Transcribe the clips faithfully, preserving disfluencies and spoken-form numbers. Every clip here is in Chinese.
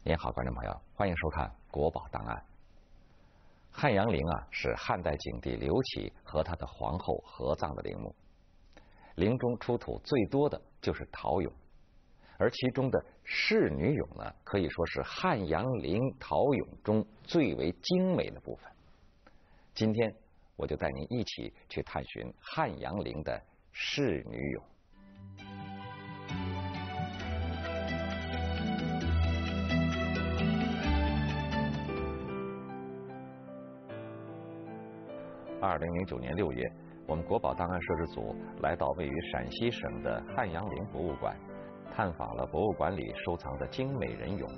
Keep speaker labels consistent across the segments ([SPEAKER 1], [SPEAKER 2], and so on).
[SPEAKER 1] 您好，观众朋友，欢迎收看《国宝档案》。汉阳陵啊，是汉代景帝刘启和他的皇后合葬的陵墓。陵中出土最多的就是陶俑，而其中的仕女俑呢，可以说是汉阳陵陶俑中最为精美的部分。今天我就带您一起去探寻汉阳陵的仕女俑。二零零九年六月，我们国宝档案摄制组来到位于陕西省的汉阳陵博物馆，探访了博物馆里收藏的精美人俑。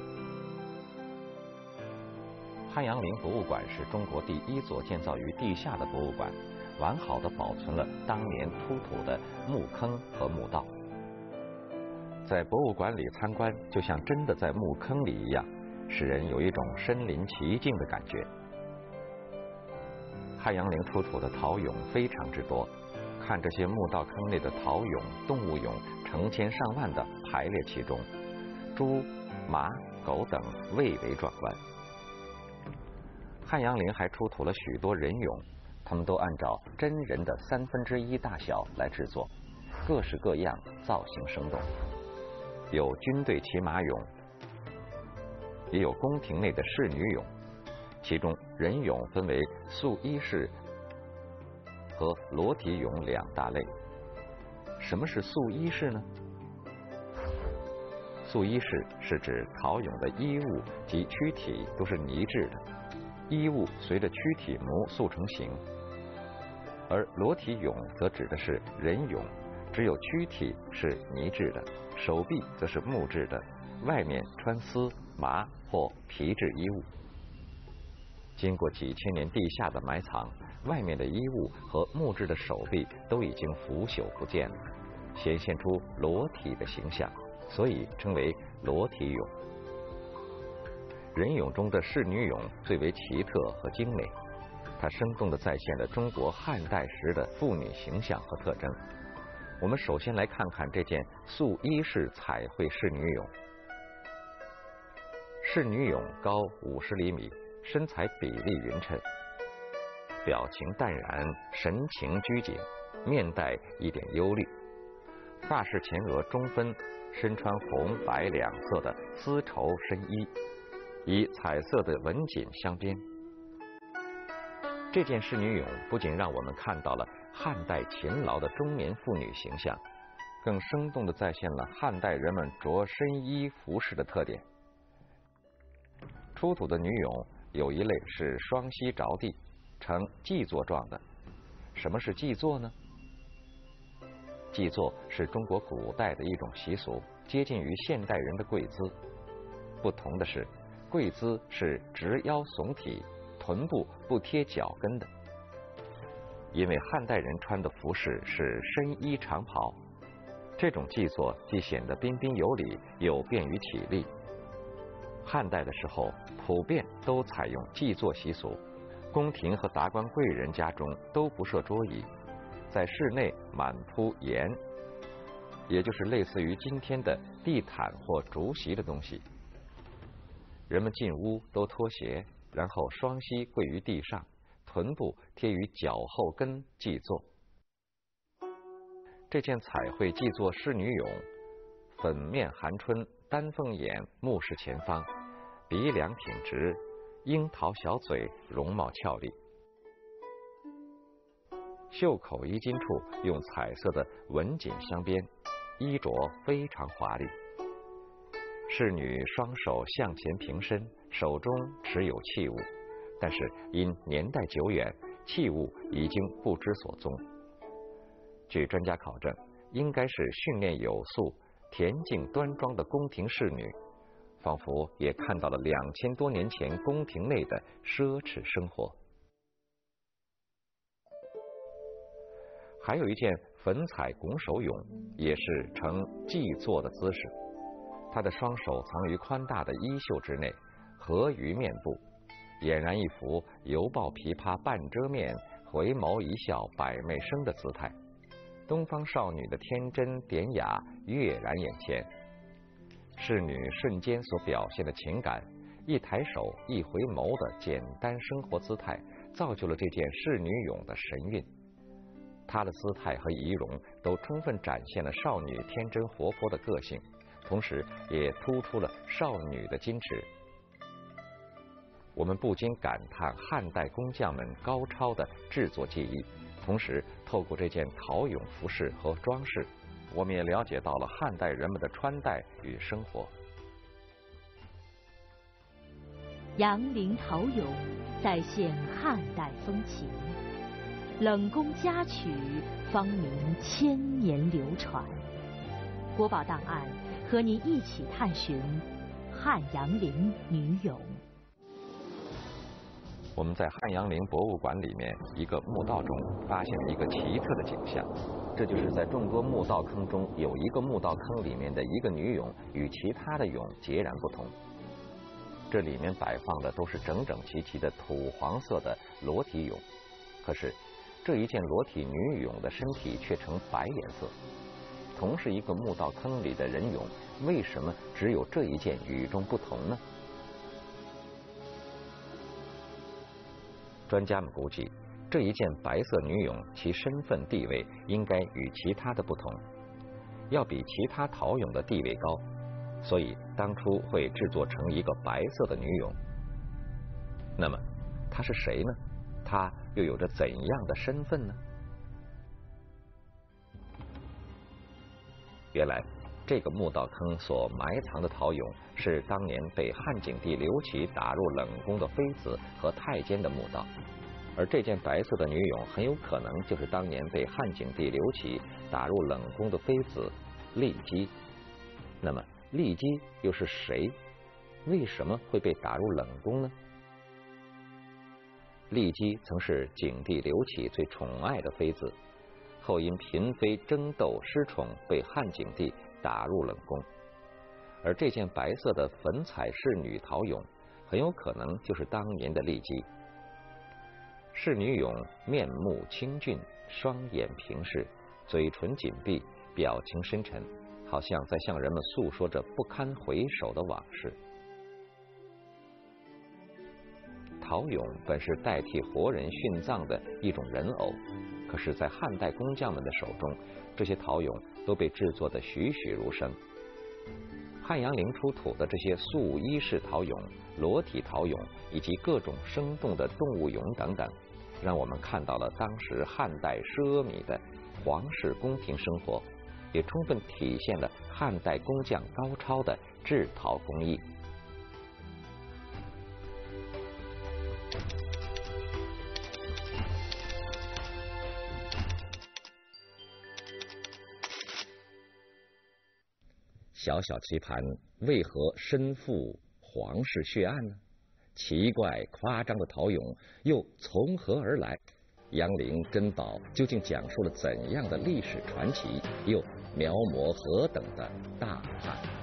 [SPEAKER 1] 汉阳陵博物馆是中国第一座建造于地下的博物馆，完好的保存了当年出土的墓坑和墓道。在博物馆里参观，就像真的在墓坑里一样，使人有一种身临其境的感觉。汉阳陵出土的陶俑非常之多，看这些墓道坑内的陶俑、动物俑成千上万的排列其中，猪、马、狗等蔚为壮观。汉阳陵还出土了许多人俑，他们都按照真人的三分之一大小来制作，各式各样，造型生动。有军队骑马俑，也有宫廷内的仕女俑。其中人俑分为素衣式和裸体俑两大类。什么是素衣式呢？素衣式是指陶俑的衣物及躯体都是泥制的，衣物随着躯体模塑成形；而裸体俑则指的是人俑，只有躯体是泥制的，手臂则是木质的，外面穿丝、麻或皮质衣物。经过几千年地下的埋藏，外面的衣物和木质的手臂都已经腐朽不见了，显现出裸体的形象，所以称为裸体俑。人俑中的仕女俑最为奇特和精美，它生动地再现了中国汉代时的妇女形象和特征。我们首先来看看这件素衣式彩绘仕女俑。仕女俑高五十厘米，身材比例匀称，表情淡然，神情拘谨，面带一点忧虑。发饰前额中分，身穿红白两色的丝绸深衣，以彩色的纹锦镶边。这件仕女俑不仅让我们看到了汉代勤劳的中年妇女形象，更生动地再现了汉代人们着深衣服饰的特点。出土的女俑有一类是双膝着地，呈跽坐状的。什么是跽坐呢？跽坐是中国古代的一种习俗，接近于现代人的跪姿。不同的是，跪姿是直腰耸体，臀部不贴脚跟的。因为汉代人穿的服饰是深衣长袍，这种跽坐既显得彬彬有礼，又便于起立。汉代的时候，普遍都采用跽坐习俗，宫廷和达官贵人家中都不设桌椅，在室内满铺沿，也就是类似于今天的地毯或竹席的东西。人们进屋都脱鞋，然后双膝跪于地上，臀部贴于脚后跟跽坐。这件彩绘跽坐仕女俑，粉面含春，丹凤眼，目视前方，鼻梁挺直，樱桃小嘴，容貌俏丽。袖口衣襟处用彩色的纹锦镶边，衣着非常华丽。仕女双手向前平伸，手中持有器物，但是因年代久远，器物已经不知所踪。据专家考证，应该是训练有素、恬静端庄的宫廷仕女，仿佛也看到了两千多年前宫廷内的奢侈生活。还有一件粉彩拱手俑，也是呈跽坐的姿势，他的双手藏于宽大的衣袖之内，合于面部，俨然一幅犹抱琵琶半遮面，回眸一笑百媚生的姿态。东方少女的天真典雅跃然眼前。 仕女瞬间所表现的情感，一抬手一回眸的简单生活姿态，造就了这件仕女俑的神韵。她的姿态和仪容都充分展现了少女天真活泼的个性，同时也突出了少女的矜持。我们不禁感叹汉代工匠们高超的制作技艺，同时透过这件陶俑服饰和装饰，我们也了解到了汉代人们的穿戴与生活。
[SPEAKER 2] 杨陵陶俑再现汉代风情，冷宫佳曲芳名千年流传。国宝档案和您一起探寻汉阳陵女俑。
[SPEAKER 1] 我们在汉阳陵博物馆里面一个墓道中发现了一个奇特的景象，这就是在众多墓道坑中有一个墓道坑里面的一个女俑与其他的俑截然不同。这里面摆放的都是整整齐齐的土黄色的裸体俑，可是这一件裸体女俑的身体却呈白颜色。同是一个墓道坑里的人俑，为什么只有这一件与众不同呢？专家们估计，这一件白色女俑其身份地位应该与其他的不同，要比其他陶俑的地位高，所以当初会制作成一个白色的女俑。那么她是谁呢？她又有着怎样的身份呢？原来这个墓道坑所埋藏的陶俑是当年被汉景帝刘启打入冷宫的妃子和太监的墓道，而这件白色的女俑很有可能就是当年被汉景帝刘启打入冷宫的妃子骊姬。那么骊姬又是谁？为什么会被打入冷宫呢？骊姬曾是景帝刘启最宠爱的妃子，后因嫔妃争斗失宠，被汉景帝打入冷宫。而这件白色的粉彩仕女陶俑，很有可能就是当年的骊姬。仕女俑面目清俊，双眼平视，嘴唇紧闭，表情深沉，好像在向人们诉说着不堪回首的往事。陶俑本是代替活人殉葬的一种人偶，可是在汉代工匠们的手中，这些陶俑都被制作得栩栩如生。汉阳陵出土的这些素衣式陶俑、裸体陶俑以及各种生动的动物俑等等，让我们看到了当时汉代奢靡的皇室宫廷生活，也充分体现了汉代工匠高超的制陶工艺。小小棋盘为何身负皇室血案呢？奇怪夸张的陶俑又从何而来？杨陵珍宝究竟讲述了怎样的历史传奇，又描摹何等的大汉？